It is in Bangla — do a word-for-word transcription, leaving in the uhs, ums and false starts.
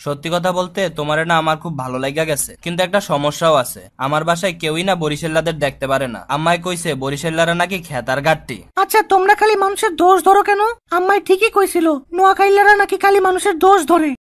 সত্যি কথা বলতে তোমারে না আমার খুব ভালো লাগা গেছে, কিন্তু একটা সমস্যাও আছে। আমার বাসায় কেউই না বরিশাল্লাদের দেখতে পারে না। আম্মাই কইছে বরিশাল্লারা নাকি খেতার গাট্টি। আচ্ছা তোমরা খালি মানুষের দোষ ধরো কেন? আম্মাই ঠিকই কইছিল নোয়াখাইলারা নাকি খালি মানুষের দোষ ধরে।